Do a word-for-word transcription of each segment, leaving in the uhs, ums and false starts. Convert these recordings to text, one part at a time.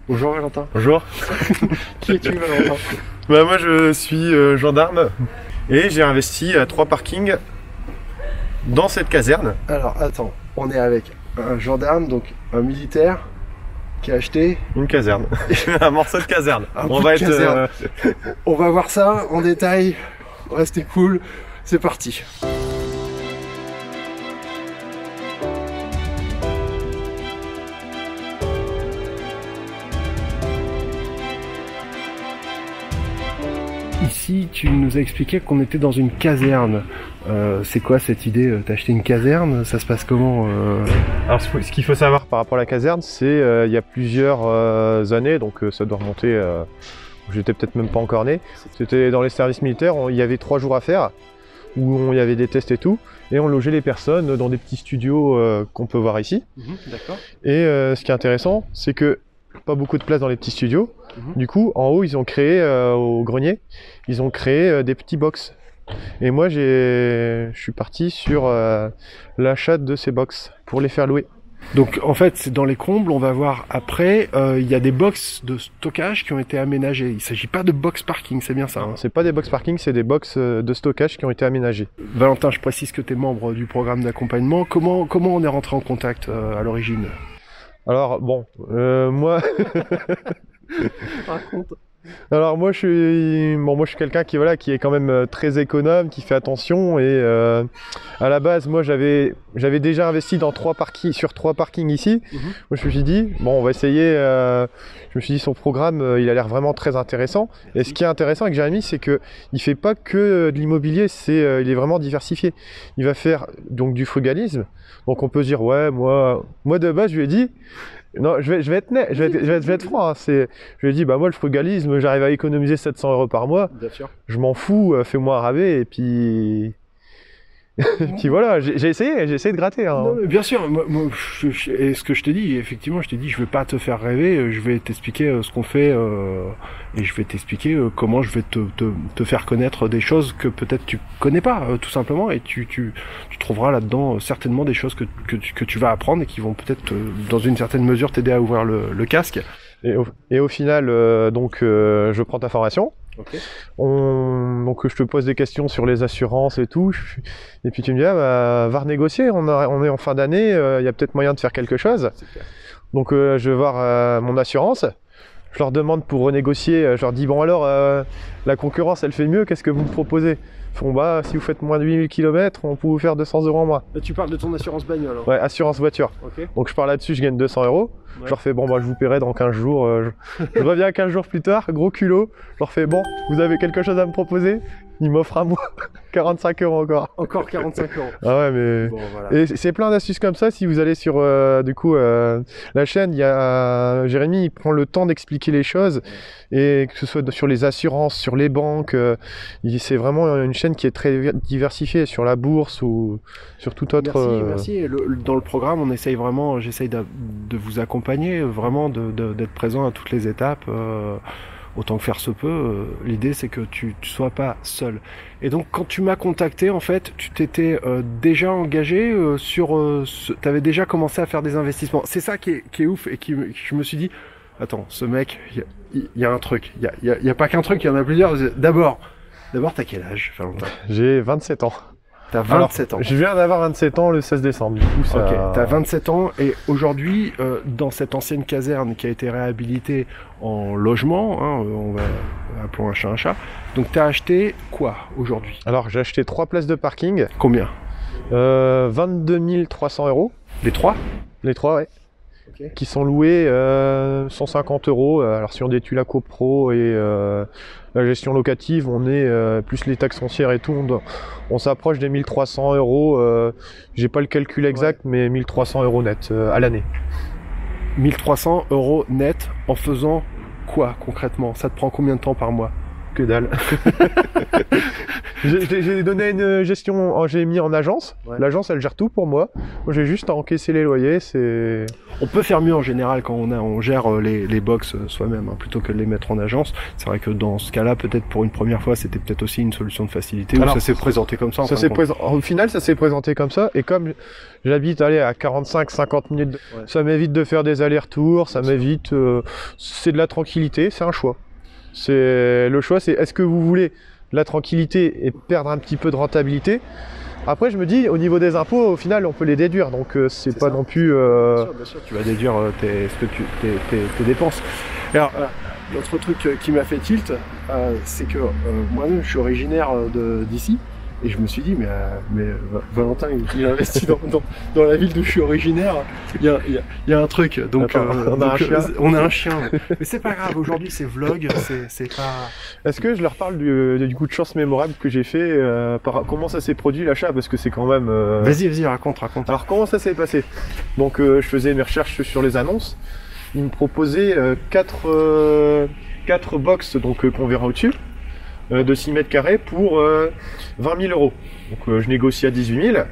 Bonjour Valentin. Bonjour. Qui es-tu Valentin? Bah moi je suis euh, gendarme et j'ai investi à trois parkings dans cette caserne. Alors attends, on est avec un gendarme, donc un militaire qui a acheté une caserne, un morceau de caserne. Un on bout va de être. caserne. Euh... On va voir ça en détail. Restez cool, c'est parti. Ici, tu nous as expliqué qu'on était dans une caserne. Euh, c'est quoi cette idée? T'as acheté une caserne? Ça se passe comment? euh... Alors ce qu'il faut savoir par rapport à la caserne, c'est euh, il y a plusieurs euh, années, donc euh, ça doit remonter, euh, j'étais peut-être même pas encore né. C'était dans les services militaires, on, il y avait trois jours à faire, où on, il y avait des tests et tout, et on logeait les personnes dans des petits studios euh, qu'on peut voir ici. Mmh, d'accord. Et euh, ce qui est intéressant, c'est que pas beaucoup de place dans les petits studios. Mmh. Du coup, en haut, ils ont créé, euh, au grenier, ils ont créé euh, des petits box. Et moi, j'ai, je suis parti sur euh, l'achat de ces box pour les faire louer. Donc, en fait, c'est dans les combles, on va voir après, euh, il y a des box de stockage qui ont été aménagées. Il ne s'agit pas de box parking, c'est bien ça, hein? C'est pas des box parking, c'est des box de stockage qui ont été aménagées. Valentin, je précise que tu es membre du programme d'accompagnement. Comment, comment on est rentré en contact euh, à l'origine? Alors, bon, euh, moi... Raconte. Alors moi je suis bon moi je suis quelqu'un qui voilà qui est quand même euh, très économe, qui fait attention et euh, à la base moi j'avais j'avais déjà investi dans trois parkings sur trois parkings ici. Mm-hmm. Moi je me suis dit bon on va essayer. Euh, je me suis dit son programme euh, il a l'air vraiment très intéressant. Merci. Et ce qui est intéressant avec Jérémy c'est que il fait pas que de l'immobilier, c'est euh, il est vraiment diversifié. Il va faire donc du frugalisme. Donc on peut se dire ouais moi moi de base je lui ai dit non, je vais, je vais être net, je vais être, je vais être, je vais être franc. Hein, c'est, je lui ai dit, bah moi le frugalisme, j'arrive à économiser sept cents euros par mois. Bien sûr. Je m'en fous, fais-moi un rabais et puis, et puis voilà. J'ai, j'ai essayé, j'ai essayé de gratter. Hein. Non, mais bien sûr. Moi, moi, je, je, et ce que je t'ai dit, effectivement, je t'ai dit, je vais pas te faire rêver. Je vais t'expliquer euh, ce qu'on fait euh, et je vais t'expliquer euh, comment je vais te, te, te faire connaître des choses que peut-être tu connais pas, euh, tout simplement. Et tu, tu, tu trouveras là-dedans euh, certainement des choses que, que, tu, que tu vas apprendre et qui vont peut-être, euh, dans une certaine mesure, t'aider à ouvrir le, le casque. Et au, et au final, euh, donc, euh, je prends ta formation. Okay. On, donc je te pose des questions sur les assurances et tout, et puis tu me dis ah, bah, va renégocier, on, a, on est en fin d'année, il euh, y a peut-être moyen de faire quelque chose. Donc euh, je vais voir euh, mon assurance, je leur demande pour renégocier, je leur dis bon alors euh, la concurrence elle fait mieux, qu'est-ce que vous me proposez? Ils font bah si vous faites moins de huit mille kilomètres, on peut vous faire deux cents euros en moins. Là, tu parles de ton assurance bagnole, hein. Ouais, assurance voiture. Okay. Donc je pars là-dessus, je gagne deux cents euros. Ouais. Je leur fais bon bah je vous paierai dans quinze jours. Euh, je... je reviens quinze jours plus tard, gros culot. Je leur fais bon, vous avez quelque chose à me proposer? Ils m'offrent à moi quarante-cinq euros encore. Encore quarante-cinq euros. Ah ouais mais. Bon, voilà. Et c'est plein d'astuces comme ça. Si vous allez sur euh, du coup euh, la chaîne, il y a euh, Jérémy, il prend le temps d'expliquer les choses ouais. Et que ce soit sur les assurances, sur les banques, euh, c'est vraiment une chaîne qui est très diversifiée sur la bourse ou sur tout autre. Merci, euh... merci. Le, dans le programme, on essaye vraiment, j'essaye de, de vous accompagner, vraiment de, de, d'être présent à toutes les étapes. Euh... Autant que faire se peut, euh, l'idée c'est que tu ne sois pas seul. Et donc quand tu m'as contacté, en fait, tu t'étais euh, déjà engagé euh, sur... Euh, tu avais déjà commencé à faire des investissements. C'est ça qui est, qui est ouf et qui je me suis dit, attends, ce mec, il y, y a un truc. Il n'y a, y a, y a pas qu'un truc, il y en a plusieurs. D'abord, d'abord t'as quel âge, Valentin? J'ai vingt-sept ans. T'as vingt-sept Alors, ans. Je viens d'avoir vingt-sept ans le seize décembre. Du coup, ça... Ok, t'as vingt-sept ans et aujourd'hui, euh, dans cette ancienne caserne qui a été réhabilitée en logement, hein, on va appelons un chat un chat. Donc t'as acheté quoi aujourd'hui? Alors j'ai acheté trois places de parking. Combien? euh, vingt-deux mille trois cents euros. Les trois? Les trois, ouais. Okay. Qui sont loués euh, cent cinquante euros. Alors si on détue la copro et euh, la gestion locative, on est euh, plus les taxes foncières et tout, on, doit, on s'approche des mille trois cents euros. Euh, j'ai pas le calcul exact, ouais. Mais mille trois cents euros net euh, à l'année. mille trois cents euros net en faisant quoi concrètement? Ça te prend combien de temps par mois? Que dalle. J'ai j'ai donné une gestion, j'ai mis en agence. Ouais. L'agence, elle gère tout pour moi. Moi, j'ai juste à encaisser les loyers. C'est. On peut faire mieux en général quand on, a, on gère les, les box soi-même, hein, plutôt que de les mettre en agence. C'est vrai que dans ce cas-là, peut-être pour une première fois, c'était peut-être aussi une solution de facilité. Alors, ou ça s'est présenté comme ça. En ça fin s'est de compte. présent... Au final, ça s'est présenté comme ça. Et comme j'habite allez, à quarante-cinq à cinquante minutes, de... Ouais. ça m'évite de faire des allers-retours. Ça m'évite. Euh... C'est de la tranquillité. C'est un choix. C'est le choix. C'est est-ce que vous voulez la tranquillité et perdre un petit peu de rentabilité. Après, je me dis, au niveau des impôts, au final, on peut les déduire, donc euh, c'est pas ça. non plus. Euh... Bien sûr, bien sûr, tu vas déduire euh, tes, ce que tu, tes, tes, tes dépenses. Alors, euh, l'autre truc euh, qui m'a fait tilt, euh, c'est que euh, moi-même, je suis originaire de d'ici. Et je me suis dit, mais, euh, mais Valentin, il, il investit dans, dans, dans la ville d'où je suis originaire. Il y a, il y a, il y a un truc. Donc, Attends, euh, on a donc, un chien. euh, on a un chien. Mais c'est pas grave. Aujourd'hui, c'est vlog. C'est, c'est pas. Est-ce que je leur parle du, du coup de chance mémorable que j'ai fait euh, par, comment ça s'est produit l'achat, parce que c'est quand même. Euh... Vas-y, vas-y, raconte, raconte. Alors, comment ça s'est passé? Donc, euh, je faisais mes recherches sur les annonces. Ils me proposaient euh, quatre euh, quatre box, donc euh, qu'on verra au-dessus. De six mètres carrés pour euh, vingt mille euros. Donc euh, je négocie à dix-huit mille.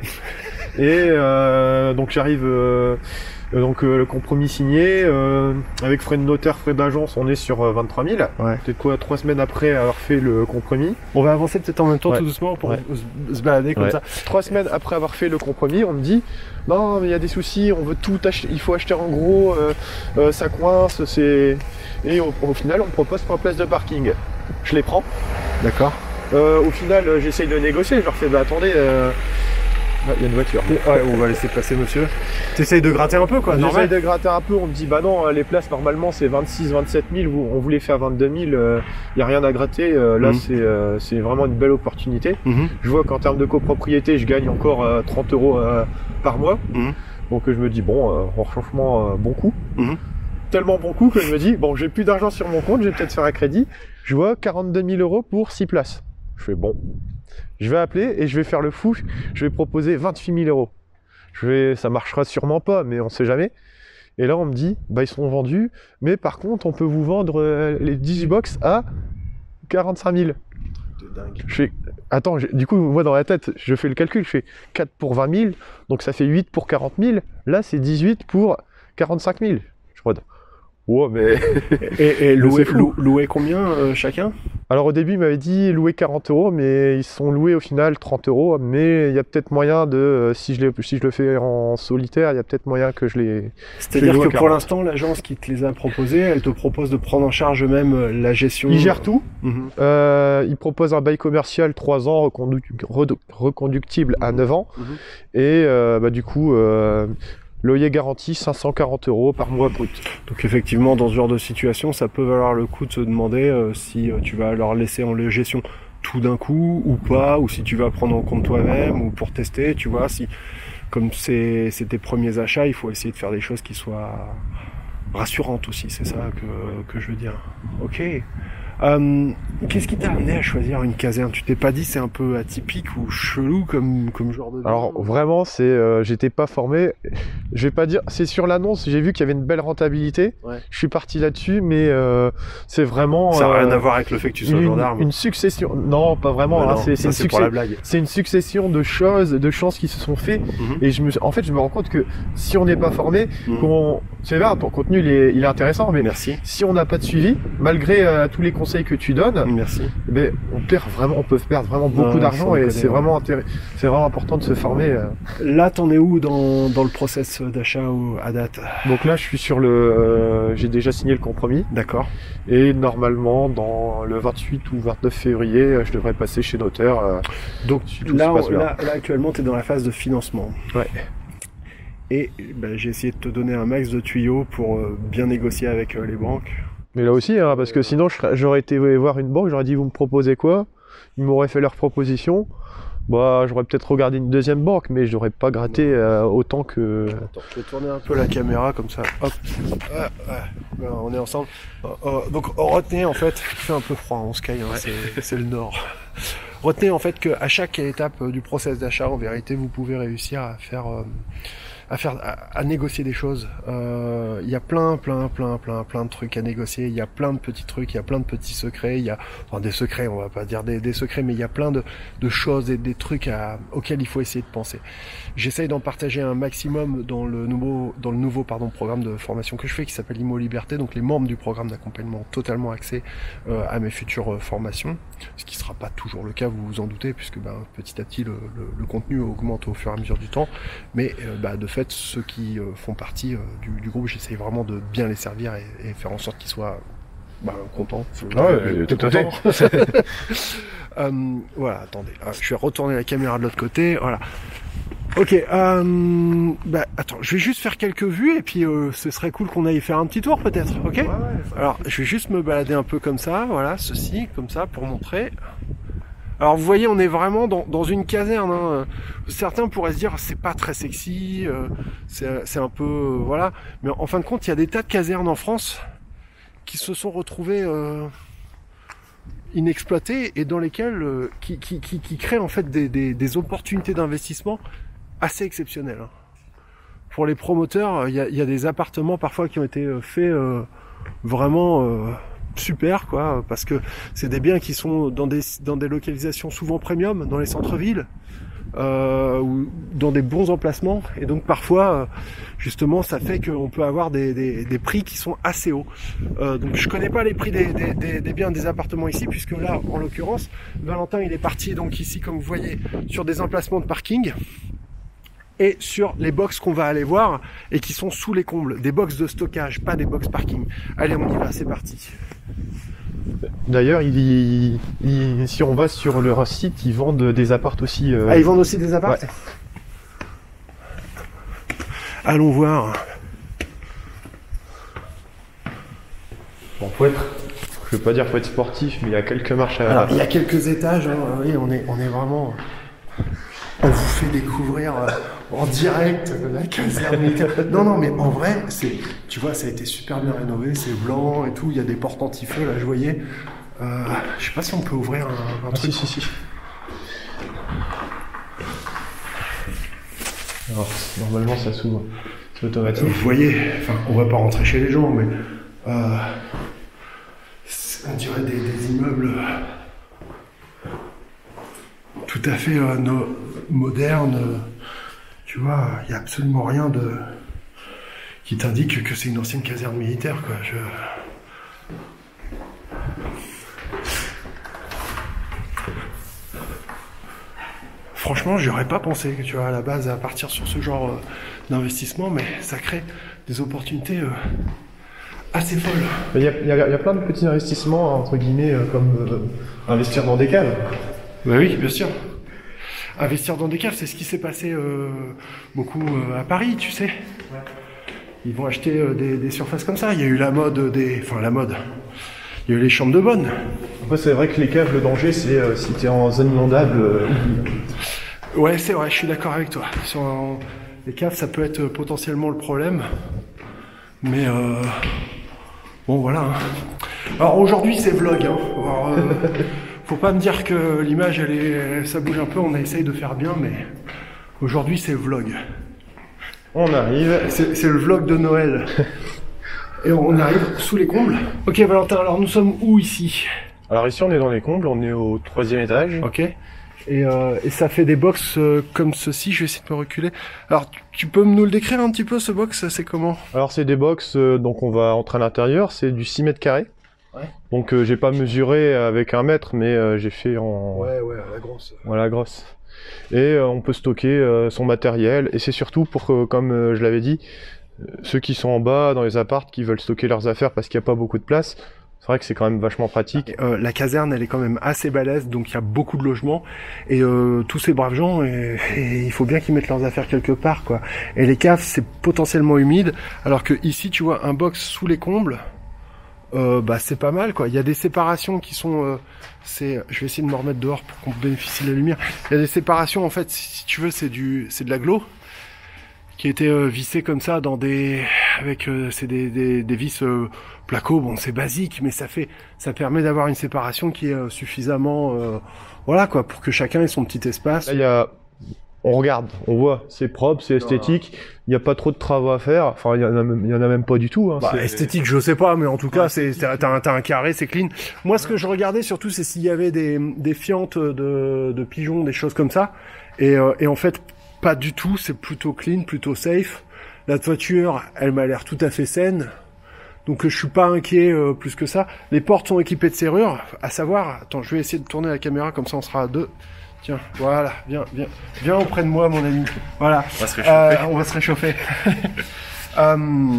Et euh, donc j'arrive, euh, donc euh, le compromis signé, euh, avec frais de notaire, frais d'agence, on est sur euh, vingt-trois mille. Ouais. Peut-être quoi, trois semaines après avoir fait le compromis. On va avancer peut-être en même temps, Ouais. tout doucement, pour Ouais. se, se balader comme Ouais. ça. Trois semaines après avoir fait le compromis, on me dit non mais il y a des soucis, on veut tout acheter, il faut acheter en gros, euh, euh, ça coince, c'est. Et au, au final on me propose trois places de parking. Je les prends. D'accord. Euh, au final, euh, j'essaye de négocier. Je leur fais, bah attendez, euh... ah, il y a une voiture. Ouais, on va laisser passer monsieur. T'essayes de gratter un peu, quoi, J'essaye normal. de gratter un peu. On me dit, bah non, les places normalement c'est vingt-six, vingt-sept mille. On voulait faire vingt-deux mille. Il euh, n'y a rien à gratter. Euh, là, Mhm. c'est euh, c'est vraiment une belle opportunité. Mhm. Je vois qu'en termes de copropriété, je gagne encore euh, trente euros euh, par mois. Mhm. Donc euh, je me dis, bon, euh, franchement, euh, bon coup. Mhm. Tellement bon coup que je me dis, bon, j'ai plus d'argent sur mon compte, je vais peut-être faire un crédit. Je vois quarante-deux mille euros pour six places. Je fais bon. Je vais appeler et je vais faire le fou. Je vais proposer vingt-huit mille euros. Je vais, ça marchera sûrement pas, mais on sait jamais. Et là, on me dit, bah, ils sont vendus, mais par contre, on peut vous vendre euh, les dix box à quarante-cinq mille. De dingue. Je fais, attends, j'ai- du coup, moi, dans la tête, je fais le calcul. Je fais quatre pour vingt mille, donc ça fait huit pour quarante mille. Là, c'est dix-huit pour quarante-cinq mille. Je crois. Oh, mais. Et, et louer, c'est fou. lou- louer combien euh, chacun? Alors au début, il m'avait dit louer quarante euros, mais ils sont loués au final trente euros. Mais il y a peut-être moyen de, euh, si je, les, si je le fais en solitaire, il y a peut-être moyen que je les... C'est-à-dire Je loue que à pour quarante. l'instant, l'agence qui te les a proposés, elle te propose de prendre en charge même euh, la gestion. Ils gèrent tout. Mhm. Euh, ils proposent un bail commercial trois ans, reconduc- redo- reconductible à neuf ans. Mhm. Et euh, bah, du coup, euh, loyer garanti cinq cent quarante euros par mois brut. Donc effectivement, dans ce genre de situation, ça peut valoir le coup de se demander euh, si euh, tu vas leur laisser en gestion tout d'un coup ou pas, ou si tu vas prendre en compte toi-même, ou pour tester, tu vois, si comme c'est c'est tes premiers achats, il faut essayer de faire des choses qui soient rassurantes aussi, c'est ça que, que je veux dire. Ok. Euh, qu'est-ce qui t'a amené à choisir une caserne? Tu t'es pas dit c'est un peu atypique ou chelou comme, comme genre de... Alors vraiment, c'est, euh, j'étais pas formé. Je vais pas dire, c'est sur l'annonce, j'ai vu qu'il y avait une belle rentabilité. Ouais. Je suis parti là-dessus, mais euh, c'est vraiment. Ça n'a euh, rien à voir avec le fait que tu sois une, gendarme. une succession. Non, pas vraiment. Bah hein, non, c'est ça, c'est une, c'est pour succès- la blague. c'est une succession de choses, de chances qui se sont faites. Mhm. Et je me, en fait, je me rends compte que si on n'est pas formé, Mhm. qu'on, c'est vrai, ton contenu il est, il est intéressant, mais Merci. si on n'a pas de suivi, malgré euh, tous les conseils que tu donnes, Merci. ben, on perd vraiment, on peut perdre vraiment beaucoup Ouais, d'argent sans et déconner, c'est ouais. vraiment intéressant. C'est vraiment important de se former. euh. Là, t'en es où dans, dans le process d'achat ou à date? Donc là, je suis sur le, euh, j'ai déjà signé le compromis D'accord. et normalement, dans le vingt-huit ou vingt-neuf février, euh, je devrais passer chez notaire. euh, Donc si tout là, se passe on- bien. là, là, actuellement, tu es dans la phase de financement. Ouais. Et ben, j'ai essayé de te donner un max de tuyaux pour euh, bien négocier avec euh, les banques. Mais là aussi, hein, parce que sinon, je serais- j'aurais été voir une banque, j'aurais dit, vous me proposez quoi? Ils m'auraient fait leur proposition. Bah, j'aurais peut-être regardé une deuxième banque, mais je n'aurais pas gratté euh, autant que. Attends, je vais tourner un peu la caméra comme ça. Hop. Ah, ah. Voilà, on est ensemble. Euh, euh, donc retenez en fait, il fait un peu froid en Sky, hein, c'est- c'est le nord. Retenez en fait qu'à chaque étape euh, du process d'achat, en vérité, vous pouvez réussir à faire, euh, à faire, à, à négocier des choses. Il euh, y a plein, plein, plein, plein, plein de trucs à négocier. Il y a plein de petits trucs, il y a plein de petits secrets. Il y a, enfin, des secrets, on va pas dire des, des secrets, mais il y a plein de, de choses et des trucs à, auxquels il faut essayer de penser. J'essaye d'en partager un maximum dans le nouveau, dans le nouveau, pardon, programme de formation que je fais, qui s'appelle Imo Liberté. Donc, les membres du programme d'accompagnement ont totalement accès euh, à mes futures euh, formations, ce qui sera pas toujours le cas, vous vous en doutez, puisque ben, petit à petit le, le, le contenu augmente au fur et à mesure du temps. Mais euh, bah, de fait, ceux qui euh, font partie euh, du, du groupe, j'essaye vraiment de bien les servir et, et faire en sorte qu'ils soient bah, contents. Ah ouais, tout à fait. euh, voilà, attendez, je vais retourner la caméra de l'autre côté. Voilà. Ok, euh, bah attends, je vais juste faire quelques vues et puis euh, ce serait cool qu'on aille faire un petit tour peut-être, ok? Ouais, ouais, alors, je vais juste me balader un peu comme ça, voilà, ceci, comme ça, pour montrer. Alors vous voyez, on est vraiment dans, dans une caserne, hein. Certains pourraient se dire c'est pas très sexy, euh, c'est un peu, euh, voilà, mais en fin de compte, il y a des tas de casernes en France qui se sont retrouvées euh, inexploitées et dans lesquelles, euh, qui, qui, qui, qui créent en fait des, des, des opportunités d'investissement assez exceptionnel. Pour les promoteurs, il y a, y a des appartements parfois qui ont été faits euh, vraiment euh, super, quoi, parce que c'est des biens qui sont dans des dans des localisations souvent premium, dans les centres-villes, euh, ou dans des bons emplacements, et donc parfois, justement, ça fait qu'on peut avoir des, des, des prix qui sont assez hauts. Euh, donc je connais pas les prix des, des, des, des biens des appartements ici, puisque là, en l'occurrence, Valentin, il est parti donc ici, comme vous voyez, sur des emplacements de parking. Et sur les box qu'on va aller voir et qui sont sous les combles, des box de stockage, pas des box parking. Allez, on y va, c'est parti. D'ailleurs, il, il, si on va sur leur site, ils vendent des apparts aussi. Euh... Ah, ils vendent aussi des apparts, ouais. Allons voir. Bon, faut être, je veux pas dire faut être sportif, mais il y a quelques marches à... Alors, il y a quelques étages, hein. Oui, on est, on est vraiment... On vous fait découvrir euh, en direct la caserne militaire. Non, non, mais en vrai, c'est, tu vois, ça a été super bien rénové, c'est blanc et tout. Il y a des portes anti-feu, là, je voyais. Euh, je sais pas si on peut ouvrir un, un ah, truc. Si, si, si. Alors, normalement, ça s'ouvre. C'est automatique. Vous voyez, enfin, on va pas rentrer chez les gens, mais euh, on dirait des, des immeubles tout à fait euh, no, moderne, euh, tu vois, il n'y a absolument rien de qui t'indique que c'est une ancienne caserne militaire, quoi. Je... Franchement, j'aurais pas pensé, tu vois, à la base, à partir sur ce genre euh, d'investissement, mais ça crée des opportunités euh, assez folles. Il y, a, il, y a, il y a plein de petits investissements, entre guillemets, euh, comme euh, investir dans des caves. Bah oui, bien sûr. Investir dans des caves, c'est ce qui s'est passé euh, beaucoup euh, à Paris, tu sais. Ouais. Ils vont acheter euh, des, des surfaces comme ça. Il y a eu la mode des... Enfin, la mode. Il y a eu les chambres de bonne. Après, c'est vrai que les caves, le danger, c'est euh, si t'es en zone inondable... Euh... Ouais, c'est vrai, je suis d'accord avec toi. Sur euh, les caves, ça peut être potentiellement le problème. Mais... Euh... Bon, voilà. Hein. Alors, aujourd'hui, c'est vlog. Hein. Alors, euh... faut pas me dire que l'image, elle est, ça bouge un peu, on essaye de faire bien, mais aujourd'hui, c'est vlog. On arrive. C'est le vlog de Noël. Et on arrive sous les combles. Ok, Valentin, alors nous sommes où ici? Alors ici, on est dans les combles, on est au troisième étage. Ok. Et, euh, et ça fait des box euh, comme ceci, je vais essayer de me reculer. Alors, tu, tu peux nous le décrire un petit peu, ce box, c'est comment? Alors, c'est des box, euh, donc on va entrer à l'intérieur, c'est du six mètres carrés. Ouais. Donc euh, j'ai pas mesuré avec un mètre, mais euh, j'ai fait en... Ouais, ouais, à la grosse. Voilà, grosse. Et euh, on peut stocker euh, son matériel, et c'est surtout pour que, comme euh, je l'avais dit, euh, ceux qui sont en bas, dans les apparts, qui veulent stocker leurs affaires parce qu'il n'y a pas beaucoup de place, c'est vrai que c'est quand même vachement pratique. Euh, la caserne, elle est quand même assez balèze, donc il y a beaucoup de logements, et euh, tous ces braves gens, et, et il faut bien qu'ils mettent leurs affaires quelque part, quoi. Et les caves, c'est potentiellement humide, alors que ici, tu vois, un box sous les combles, Euh, bah c'est pas mal, quoi. Il y a des séparations qui sont, euh, c'est, je vais essayer de me remettre dehors pour qu'on bénéficie de la lumière. Il y a des séparations, en fait, si tu veux, c'est du, c'est de la glo qui a été euh, vissée comme ça dans des, avec, euh, c'est des, des, des vis euh, placo. Bon, c'est basique, mais ça fait, ça permet d'avoir une séparation qui est euh, suffisamment, euh, voilà, quoi, pour que chacun ait son petit espace. Là, il y a on regarde, on voit, c'est propre, c'est esthétique, il n'y a pas trop de travaux à faire, enfin il y en a même, il y en a même pas du tout. Hein, bah, esthétique, je sais pas, mais en tout cas, c'est t'as un, t'as un carré, c'est clean. Moi, ce que je regardais surtout, c'est s'il y avait des, des fientes de, de pigeons, des choses comme ça, et, euh, et en fait, pas du tout. C'est plutôt clean, plutôt safe. La toiture, elle m'a l'air tout à fait saine. Donc je suis pas inquiet euh, plus que ça. Les portes sont équipées de serrures, à savoir, attends, je vais essayer de tourner la caméra comme ça on sera à deux. Tiens, voilà, viens, viens, viens auprès de moi mon ami. Voilà. On va se réchauffer. Euh, on va se réchauffer. euh,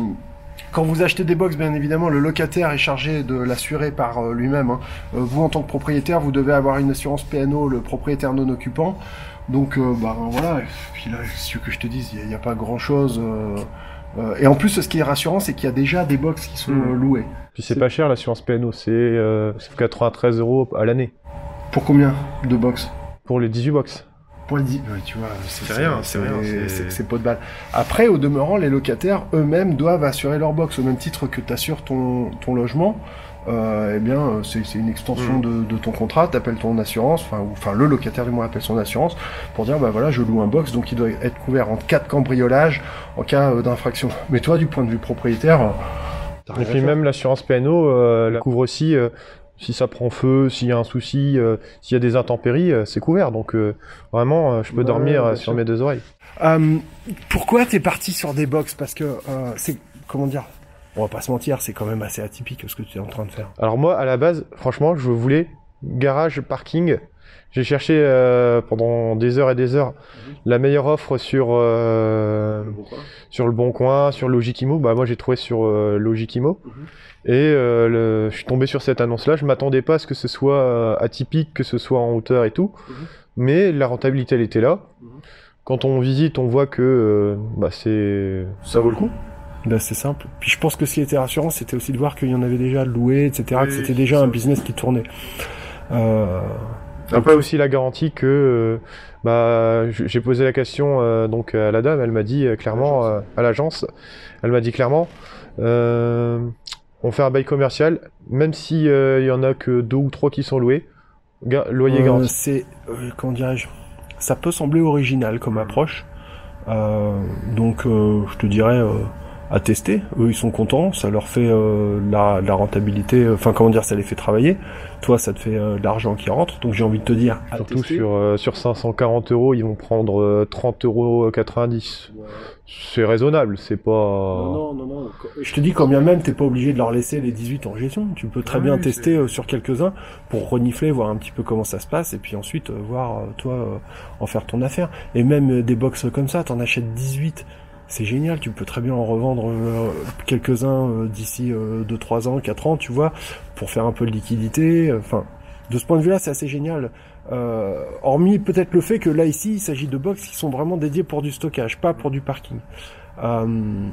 quand vous achetez des box, bien évidemment, le locataire est chargé de l'assurer par euh, lui-même. Hein. Euh, vous, en tant que propriétaire, vous devez avoir une assurance P N O, le propriétaire non occupant. Donc, euh, bah voilà. Et puis là, ce que je te dis, il n'y a, a pas grand-chose. Euh, Euh, et en plus, ce qui est rassurant, c'est qu'il y a déjà des box qui sont mmh. louées. Puis c'est pas cher l'assurance P N O, c'est euh, quatre-vingt-treize euros à l'année. Pour combien de box? Pour les dix-huit box. Pour les dix, ouais, tu vois, c'est rien, c'est rien, c'est pas de balle. Après, au demeurant, les locataires eux-mêmes doivent assurer leur box au même titre que tu assures ton, ton logement. Euh, eh bien, c'est une extension mmh. de, de ton contrat, t'appelles ton assurance, enfin, ou, enfin, le locataire du moins appelle son assurance pour dire, bah voilà, je loue un box, donc il doit être couvert en cas de cambriolage, en cas euh, d'infraction. Mais toi, du point de vue propriétaire, euh, et puis même l'assurance P N O euh, la couvre aussi, euh, si ça prend feu, s'il y a un souci, euh, s'il y a des intempéries, euh, c'est couvert, donc euh, vraiment, euh, je peux ouais, dormir euh, sur sûr. mes deux oreilles. Euh, pourquoi t'es parti sur des box? Parce que euh, c'est, comment dire, on va pas se mentir, c'est quand même assez atypique ce que tu es en train de faire. Alors moi, à la base, franchement, je voulais garage parking. J'ai cherché euh, pendant des heures et des heures mmh. la meilleure offre sur euh, le bon coin. sur le Bon Coin, sur Logikimo. Bah moi j'ai trouvé sur euh, Logikimo mmh. et euh, le, je suis tombé sur cette annonce-là. Je m'attendais pas à ce que ce soit euh, atypique, que ce soit en hauteur et tout, mmh. mais la rentabilité elle était là. Mmh. Quand on visite, on voit que euh, bah c'est ça vaut le coup. Ben, c'est simple. Puis je pense que ce qui était rassurant, c'était aussi de voir qu'il y en avait déjà loué, et cetera, oui, que c'était déjà un business qui tournait. Euh... Après aussi la garantie que, euh, bah, j'ai posé la question euh, donc à la dame, elle m'a dit euh, clairement euh, à l'agence, elle m'a dit clairement, euh, on fait un bail commercial, même si euh, il y en a que deux ou trois qui sont loués, ga loyer euh, garanti. C'est, euh, comment dirais-je, ça peut sembler original comme approche, euh, donc euh, je te dirais. Euh, à tester, eux ils sont contents, ça leur fait euh, la, la rentabilité, enfin euh, comment dire, ça les fait travailler, toi ça te fait euh, de l'argent qui rentre, donc j'ai envie de te dire, surtout tester. sur euh, sur cinq cent quarante euros, ils vont prendre euh, trente euros quatre-vingt-dix, ouais. C'est raisonnable, c'est pas... Non, non, non, non, je te dis quand bien même t'es pas obligé de leur laisser les dix-huit en gestion, tu peux très ah, bien oui, tester euh, sur quelques-uns pour renifler, voir un petit peu comment ça se passe, et puis ensuite euh, voir, euh, toi, euh, en faire ton affaire, et même euh, des box comme ça, t'en achètes dix-huit, c'est génial, tu peux très bien en revendre euh, quelques-uns euh, d'ici euh, deux trois ans, quatre ans, tu vois, pour faire un peu de liquidité. Enfin, de ce point de vue-là, c'est assez génial. Euh, hormis peut-être le fait que là, ici, il s'agit de box qui sont vraiment dédiés pour du stockage, pas pour du parking. Euh,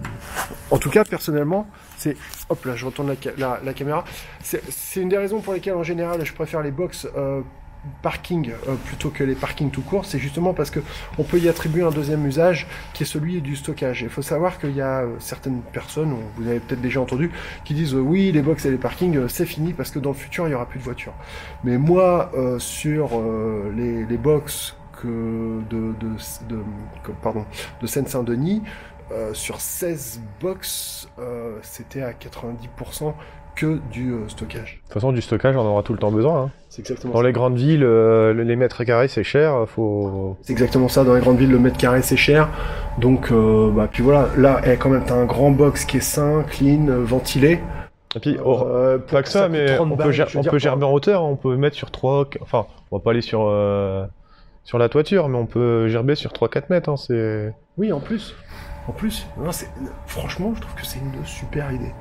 en tout cas, personnellement, c'est... Hop là, je retourne la, ca la, la caméra. C'est une des raisons pour lesquelles, en général, je préfère les box... Euh, parking euh, plutôt que les parkings tout court, c'est justement parce que on peut y attribuer un deuxième usage qui est celui du stockage. Il faut savoir qu'il y a euh, certaines personnes, vous avez peut-être déjà entendu, qui disent euh, oui, les box et les parkings euh, c'est fini parce que dans le futur il y aura plus de voitures. Mais moi euh, sur euh, les, les box que de, de, de, de pardon de Seine-Saint-Denis, euh, sur seize box euh, c'était à quatre-vingt-dix pour cent que du euh, stockage. De toute façon, du stockage, on aura tout le temps besoin. Hein. C'est exactement Dans ça. les grandes villes, euh, les mètres carrés, c'est cher. Faut... C'est exactement ça. Dans les grandes villes, le mètre carré, c'est cher. Donc, euh, bah, puis voilà. Là, eh, quand même, t'as un grand box qui est sain, clean, euh, ventilé. Et puis, oh, euh, pas que ça, ça mais on balles, peut, on peut gerber en hauteur. On peut mettre sur trois... Enfin, on va pas aller sur, euh, sur la toiture, mais on peut gerber sur trois quatre mètres. Hein, c'est... Oui, en plus. En plus. Non, franchement, je trouve que c'est une super idée.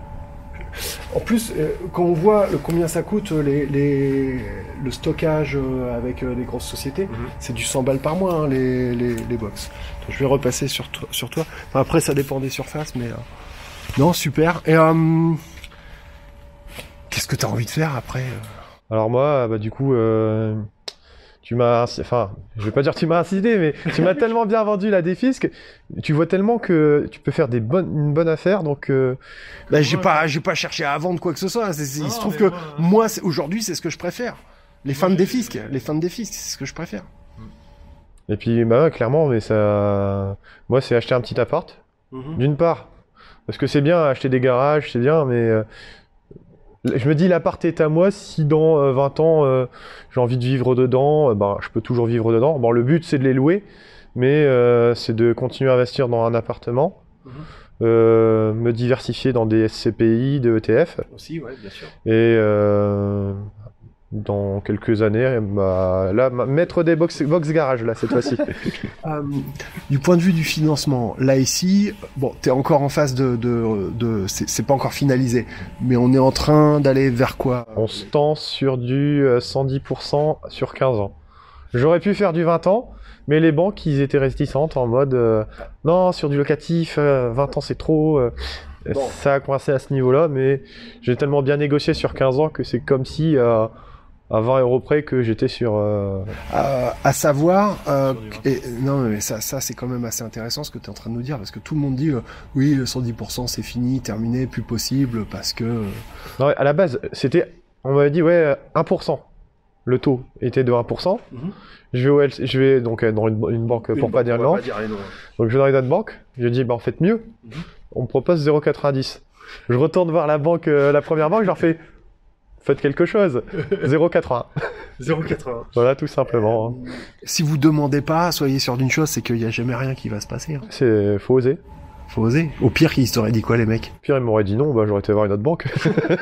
En plus, euh, quand on voit euh, combien ça coûte les, les, le stockage euh, avec euh, les grosses sociétés, mm-hmm. c'est du cent balles par mois hein, les, les, les box. Donc, je vais repasser sur toi. Sur toi. Enfin, après, ça dépend des surfaces, mais euh... non, super. Et euh... qu'est-ce que tu as envie de faire après euh... Alors moi, bah du coup. Euh... Tu m'as, enfin, je vais pas dire tu m'as incité, mais tu m'as tellement bien vendu la défisque, tu vois tellement que tu peux faire des bonnes, une bonne affaire, donc. Euh... Bah, j'ai pas, j'ai pas cherché à vendre quoi que ce soit. C est, c est, non, il se trouve que moi, moi aujourd'hui, c'est ce que je préfère. Les fins de défisque, les fins de défisque, c'est ce que je préfère. Et puis, bah ouais, clairement, mais ça... Moi, c'est acheter un petit appart, Mmh. d'une part. Parce que c'est bien, acheter des garages, c'est bien, mais... euh, je me dis, l'appart est à moi, si dans euh, vingt ans, euh, j'ai envie de vivre dedans, euh, ben, je peux toujours vivre dedans. Bon, le but, c'est de les louer, mais euh, c'est de continuer à investir dans un appartement, Mmh. euh, me diversifier dans des S C P I, des E T F, Aussi, ouais, bien sûr. et euh, dans quelques années, bah, là, ma- mettre des box, box garage, là, cette fois-ci. Euh, du point de vue du financement, là ici, bon, t'es encore en phase de, de, de c'est c'est pas encore finalisé, mais on est en train d'aller vers quoi? On se tend sur du euh, cent dix pour cent sur quinze ans. J'aurais pu faire du vingt ans, mais les banques, ils étaient réticentes en mode euh, non, sur du locatif, euh, vingt ans c'est trop. euh. Bon. Ça a coincé à ce niveau-là, mais j'ai tellement bien négocié sur quinze ans que c'est comme si euh, à vingt euros près que j'étais sur. Euh... Euh, à savoir, euh, et, non mais ça, ça c'est quand même assez intéressant ce que tu es en train de nous dire, parce que tout le monde dit euh, oui, le cent dix pour cent c'est fini, terminé, plus possible, parce que... euh, Non, à la base, c'était. On m'avait dit, ouais, un pour cent. Le taux était de un pour cent. Mhm. Je vais, au L C je vais donc euh, dans une, une banque, pour pas dire le nom. Donc je vais dans une autre banque, je dis, bah en faites mieux. Mhm. On me propose zéro virgule quatre-vingt-dix. Je retourne voir la banque, euh, la première banque, je leur fais, faites quelque chose. zéro virgule quatre-vingts. zéro virgule quatre-vingts. Voilà, tout simplement. hein. Si vous demandez pas, soyez sûr d'une chose, c'est qu'il y a jamais rien qui va se passer. Hein. C'est, faut oser. Faut oser. Au pire, ils t'auraient dit quoi les mecs? Pire, ils m'auraient dit non, bah j'aurais été voir une autre banque.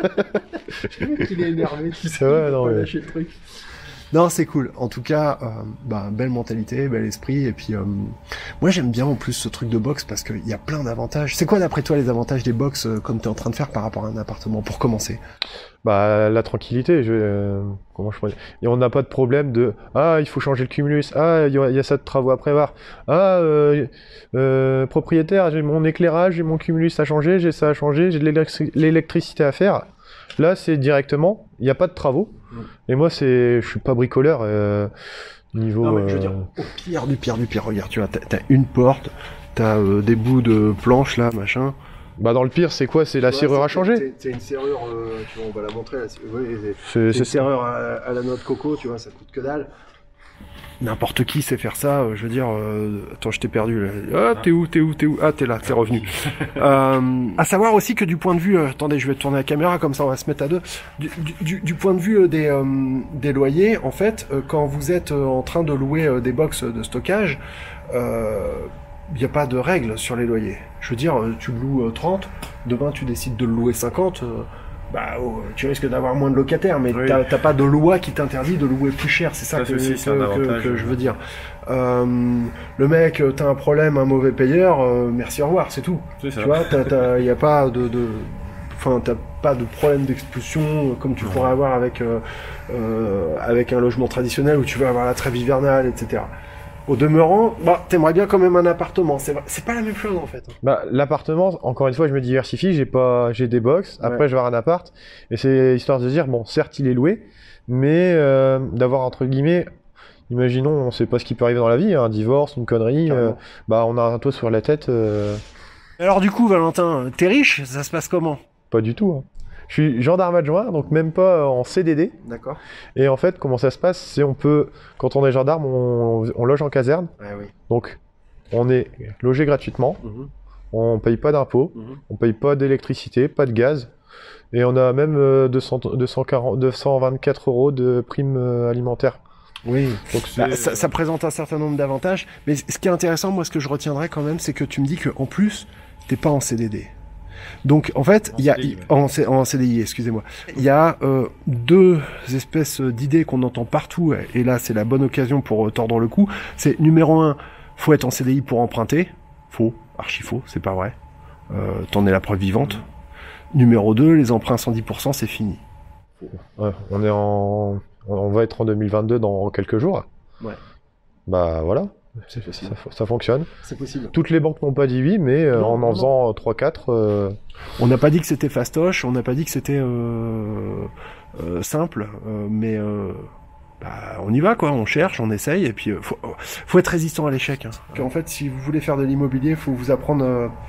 Il est énervé, tu sais, Ouais, il non, faut pas mais- lâcher le truc. Non, c'est cool. En tout cas, euh, bah, belle mentalité, bel esprit. Et puis, euh, moi, j'aime bien en plus ce truc de box parce qu'il y a plein d'avantages. C'est quoi, d'après toi, les avantages des box euh, comme tu es en train de faire par rapport à un appartement, pour commencer? Bah, la tranquillité, je, euh, comment je pourrais dire. Et on n'a pas de problème de ah, il faut changer le cumulus, ah, il y, a il y a ça de travaux à prévoir, ah, euh, euh, propriétaire, j'ai mon éclairage, j'ai mon cumulus à changer, j'ai ça à changer, j'ai de l'électri- l'électricité à faire. Là, c'est directement, il n'y a pas de travaux. Mm. Et moi, c'est, je suis pas bricoleur, euh, niveau. Non, mais je veux euh, dire, au pire du pire du pire, regarde, tu vois, t'as t'as une porte, t'as euh, des bouts de planches là, machin. Bah, dans le pire, c'est quoi? C'est la serrure à changer. C'est une serrure, euh, tu vois, on va la montrer. Là, oui, C'est c'est c'est une ça. serrure à, à la noix de coco, tu vois, ça coûte que dalle. N'importe qui sait faire ça, euh, je veux dire, euh, attends, je t'ai perdu là. Ah, t'es où, t'es où, t'es où? Ah, t'es là, t'es revenu. euh, à savoir aussi que du point de vue, euh, attendez, je vais tourner la caméra comme ça, on va se mettre à deux. Du, du, du point de vue euh, des, euh, des loyers, en fait, euh, quand vous êtes euh, en train de louer euh, des box de stockage, euh, il n'y a pas de règles sur les loyers. Je veux dire, euh, tu loues euh, trente, demain tu décides de le louer cinquante, euh, bah, oh, tu risques d'avoir moins de locataires, mais Oui. t'as t'as pas de loi qui t'interdit de louer plus cher, c'est ça, Ça, que, c'est aussi, que- c'est un que- avantage, que je ouais. veux dire. Euh, le mec, euh, t'as un problème, un mauvais payeur, euh, merci, au revoir, c'est tout. C'est ça. Tu vois, t'as, t'as, y a pas de, de, enfin, t'as pas de problème d'expulsion euh, comme tu Non. pourrais avoir avec, euh, euh, avec un logement traditionnel où tu vas avoir la trêve hivernale, et cetera. Au demeurant, bah, t'aimerais bien quand même un appartement. C'est, vrai- c'est pas la même chose en fait. Bah, l'appartement, encore une fois, je me diversifie, j'ai pas, j'ai des box, après Ouais. je vais avoir un appart, et c'est histoire de se dire, bon, certes, il est loué, mais euh, d'avoir, entre guillemets, imaginons, on sait pas ce qui peut arriver dans la vie, un divorce, une connerie, euh, Carrément. bah, on a un toit sur la tête, euh, Alors du coup, Valentin, t'es riche, ça se passe comment? pas du tout. hein. Je suis gendarme adjoint, donc même pas en C D D, D'accord. et en fait, comment ça se passe, c'est on peut, quand on est gendarme, on, on loge en caserne, Ouais, oui. donc on est logé gratuitement, Mhm, on paye pas d'impôts, mhm. on paye pas d'électricité, pas de gaz, et on a même euh, deux cents, deux cent quarante, deux cent vingt-quatre euros de prime euh, alimentaire. Oui. Donc Bah, c'est- ça, ça présente un certain nombre d'avantages, mais ce qui est intéressant, moi, ce que je retiendrai quand même, c'est que tu me dis que en plus, t'es pas en C D D. Donc, en fait, En il y a C D I, ouais. en, C- en C D I, excusez-moi, il y a euh, deux espèces d'idées qu'on entend partout, et là, c'est la bonne occasion pour euh, tordre le cou. C'est numéro un, faut être en C D I pour emprunter. Faux, archi faux, c'est pas vrai. Euh, T'en es la preuve vivante. Numéro deux, les emprunts cent dix pour cent, c'est fini. ouais, on est en, on va être en deux mille vingt-deux dans quelques jours. Ouais. Bah voilà, C'est ça, ça fonctionne. C'est possible. Toutes les banques n'ont pas dit oui, mais euh, Non, en non, en faisant trois quatre, euh, On n'a pas dit que c'était fastoche, on n'a pas dit que c'était euh, euh, simple, euh, mais euh, bah, on y va quoi, on cherche, on essaye, et puis euh, faut, faut être résistant à l'échec. Hein. En fait, si vous voulez faire de l'immobilier, faut vous apprendre euh,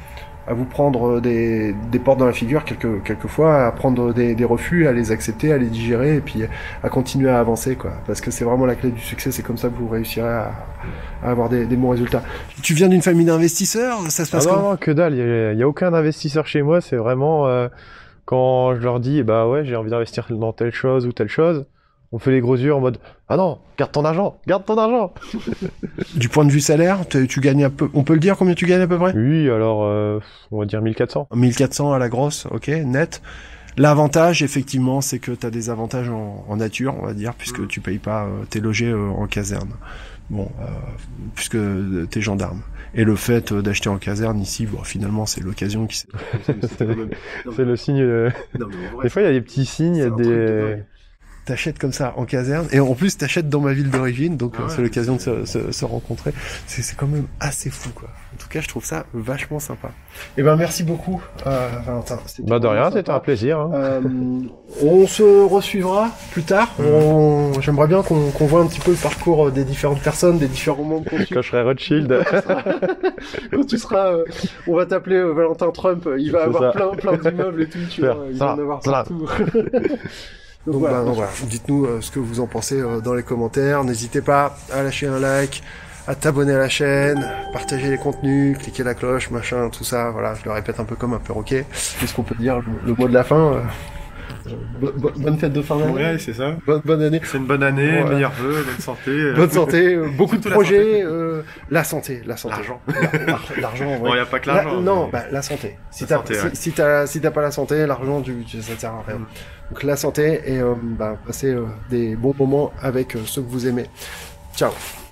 à vous prendre des, des portes dans la figure quelques, quelquefois, à prendre des, des refus, à les accepter, à les digérer et puis à continuer à avancer, quoi. Parce que c'est vraiment la clé du succès, c'est comme ça que vous réussirez à, à avoir des, des bons résultats. Tu viens d'une famille d'investisseurs, ça se passe ah non, comment? Non, que dalle, il n'y a, a aucun investisseur chez moi, c'est vraiment euh, quand je leur dis, bah ouais, j'ai envie d'investir dans telle chose ou telle chose, on fait les gros yeux en mode, ah non, garde ton argent, garde ton argent. Du point de vue salaire, tu, tu gagnes un peu, on peut le dire combien tu gagnes à peu près? Oui, alors, euh, on va dire mille quatre cents. mille quatre cents à la grosse, ok, net. L'avantage, effectivement, c'est que tu as des avantages en, en nature, on va dire, puisque tu payes pas, euh, t'es logé euh, en caserne. Bon, euh, puisque t'es gendarme. Et le fait euh, d'acheter en caserne ici, bon, finalement, c'est l'occasion qui s'est... C'est le signe... Euh... Non, mais vrai, des fois, il y a des petits signes, il y a des... T'achètes comme ça en caserne, et en plus t'achètes dans ma ville d'origine, donc ah ouais, c'est l'occasion de se, se, se rencontrer. C'est, c'est quand même assez fou, quoi. En tout cas, je trouve ça vachement sympa. Et ben merci beaucoup, euh, Valentin. Bah de rien, c'était un plaisir. Hein. Euh, on se resuivra plus tard. Mmh. On... J'aimerais bien qu'on, qu'on voit un petit peu le parcours des différentes personnes, des différents membres. Quand je serai Rothschild. Quand tu seras, euh, on va t'appeler euh, Valentin Trump. Il va c'est avoir ça. plein, plein d'immeubles et tout. Tu vois, il va en avoir partout. Donc, donc, voilà, donc voilà, dites-nous euh, ce que vous en pensez euh, dans les commentaires. N'hésitez pas à lâcher un like, à t'abonner à la chaîne, partager les contenus, cliquer la cloche, machin, tout ça. Voilà, je le répète un peu comme un perroquet. Qu'est-ce qu'on peut dire, le, le mot de la fin euh, bo- bo- Bonne fête de fin d'année. Ouais, c'est ça. Bonne, bonne année. C'est une bonne année, ouais. Meilleurs vœux, bonne santé. Euh... Bonne santé, euh, beaucoup de projets. La santé. Euh, la santé, la santé. L'argent. L'argent, ouais. Bon, il n'y a pas que l'argent. La, mais... Non, bah, la santé. Si la t'as, santé, si, ouais. si, t'as, si t'as pas la santé, l'argent, tu, tu, ça ne sert à rien. Mm. Donc la santé et euh, bah, passer euh, des bons moments avec euh, ceux que vous aimez. Ciao.